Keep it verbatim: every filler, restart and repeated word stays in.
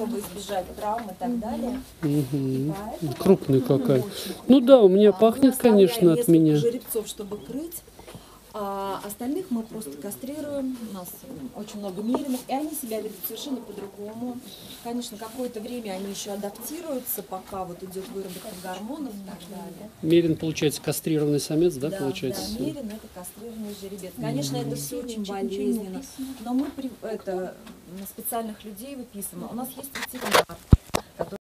чтобы избежать травм и так далее. Угу. Поэтому Крупный какая. очень. Ну да, у меня Да, пахнет, мы конечно, оставляем от меня. несколько жеребцов, чтобы крыть. А остальных мы просто кастрируем. У нас очень много меринов, и они себя ведут совершенно по-другому. Конечно, какое-то время они еще адаптируются, пока вот идет выработка гормонов и так далее. Мерин, получается, кастрированный самец, да, Да, получается? да, мерин — это кастрированный жеребец. Конечно, это все очень болезненно, но мы при- это, на специальных людей выписываем. У нас есть ветеринар,